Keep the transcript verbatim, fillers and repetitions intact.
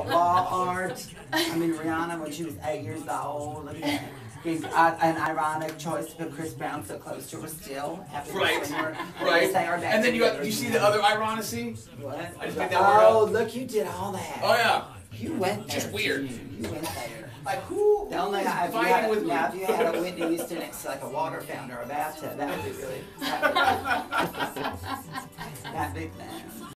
wall art. I mean, Rihanna, when she was eight years old. Look at that. An ironic choice to put Chris Brown so close to her still. Right, her, right. Say our And then you got, you see the other ironicy? What? I just picked that oh, word up. look, you did all that. Oh yeah. You went there. Just weird. You? you went there. Like who? The only, if you fighting had, with now, me? if you had a Whitney Houston next to like a water fountain or a bathtub, that would be really, that would be, that big thing.